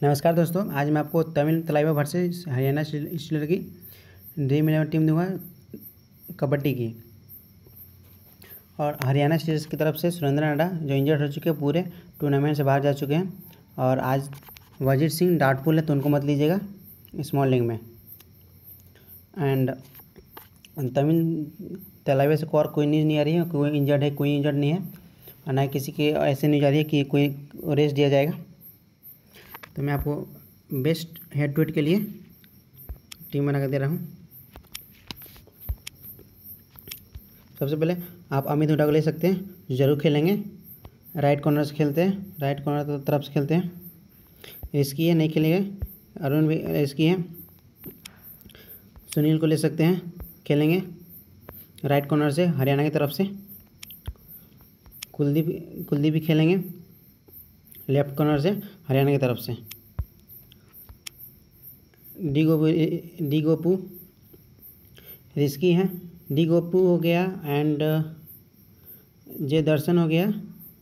नमस्कार दोस्तों, आज मैं आपको तमिल तलाइवा वर्सेस हरियाणा स्टीलर की ड्रीम11 टीम दूंगा कबड्डी की। और हरियाणा स्टीलर्स की तरफ से सुरेंद्र नाडा जो इंजर्ड हो चुके हैं, पूरे टूर्नामेंट से बाहर जा चुके हैं। और आज वजीर सिंह डाउटफुल है, तो उनको मत लीजिएगा स्मॉल लीग में। एंड तमिल तलाइवा से और कोई न्यूज़ नहीं आ रही है, कोई इंजर्ड है, कोई इंजर्ड नहीं है, और ना किसी के ऐसे न्यूज़ आ रही है कि कोई रेस्ट दिया जाएगा। तो मैं आपको बेस्ट हेड टू हेड के लिए टीम बना कर दे रहा हूँ। सबसे पहले आप अमित हुड्डा को ले सकते हैं, जो जरूर खेलेंगे। राइट कॉर्नर से खेलते हैं, राइट कॉर्नर तरफ से खेलते हैं। रिस्की है, नहीं खेलेंगे। अरुण भी रिस्की है। सुनील को ले सकते हैं, खेलेंगे राइट कॉर्नर से हरियाणा की तरफ से। कुलदीप भी खेलेंगे लेफ्ट कॉर्नर से हरियाणा की तरफ से। डी गोपू रिस्की है। डी गोपू हो गया एंड जे दर्शन हो गया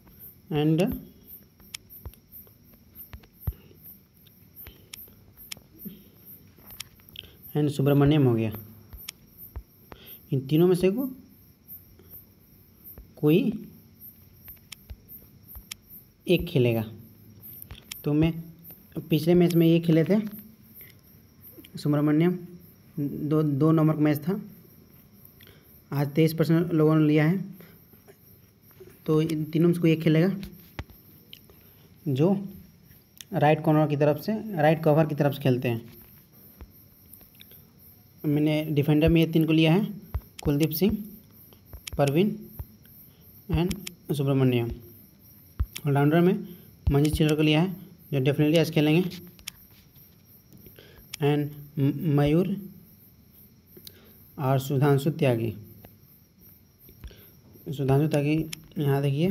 एंड सुब्रमण्यम हो गया। इन तीनों में से कोई एक खेलेगा। तो मैं पिछले मैच में ये खेले थे सुब्रमण्यम, दो नंबर का मैच था। आज 23% लोगों ने लिया है, तो इन तीनों में से कोई एक खेलेगा जो राइट कॉर्नर की तरफ से, राइट कवर की तरफ से खेलते हैं। मैंने डिफेंडर में ये तीन को लिया है, कुलदीप सिंह, परवीन एंड सुब्रमण्यम। ऑलराउंडर में मंजीत चिल्लर को लिया है, जो डेफिनेटली आज खेलेंगे। एंड मयूर और सुधांशु त्यागी। यहाँ देखिए,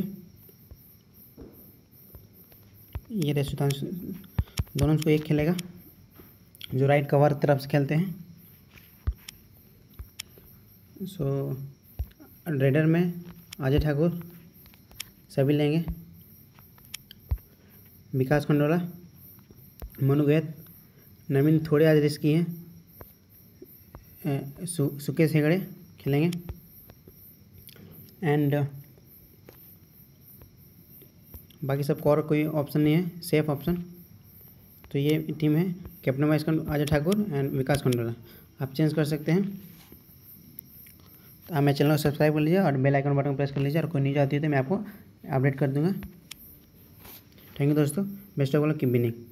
ये रहे सुधांशु। दोनों को एक खेलेगा जो राइट कवर तरफ से खेलते हैं। सो रेडर में अजय ठाकुर सभी लेंगे। विकास खंडोला, मनु गैत, नवीन थोड़े आज रिस्की हैं। सुकेश हेगड़े खेलेंगे। एंड बाकी सब और कोई ऑप्शन नहीं है, सेफ ऑप्शन। तो ये टीम है। Captain vice Ajay Thakur and Vikas Khandola. आप चेंज कर सकते हैं। तो आप मेरे चैनल को सब्सक्राइब कर लीजिए और बेल आइकन बटन प्रेस कर लीजिए, और कोई न्यूज़ आती है तो मैं आपको अपडेट कर दूंगा। थैंक यू दोस्तों, best of luck, keep winning.